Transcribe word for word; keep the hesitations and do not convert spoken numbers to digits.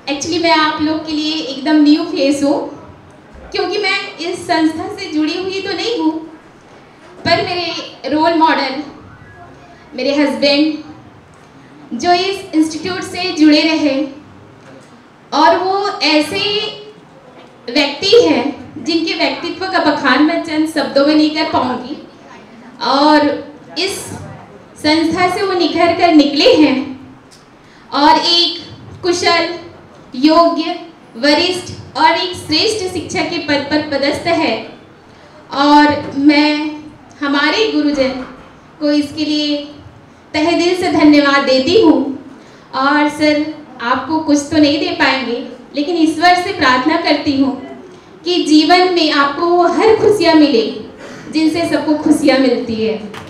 Actually मैं आप लोग के लिए एकदम न्यू फेस हूँ, क्योंकि मैं इस संस्था से जुड़ी हुई तो नहीं हूँ, पर मेरे रोल मॉडल, मेरे हस्बैंड जो इस इंस्टीट्यूट से जुड़े रहे, और वो ऐसे व्यक्ति हैं जिनके व्यक्तित्व का बखान मैं चंद शब्दों में नहीं कर पाऊँगी, और इस संस्था से वो निखर कर निकले हैं और एक कुशल, योग्य, वरिष्ठ और एक श्रेष्ठ शिक्षक के पद पर पदस्थ है। और मैं हमारे गुरुजन को इसके लिए तहे दिल से धन्यवाद देती हूँ। और सर, आपको कुछ तो नहीं दे पाएंगे, लेकिन ईश्वर से प्रार्थना करती हूँ कि जीवन में आपको वो हर खुशियाँ मिले जिनसे सबको खुशियाँ मिलती है।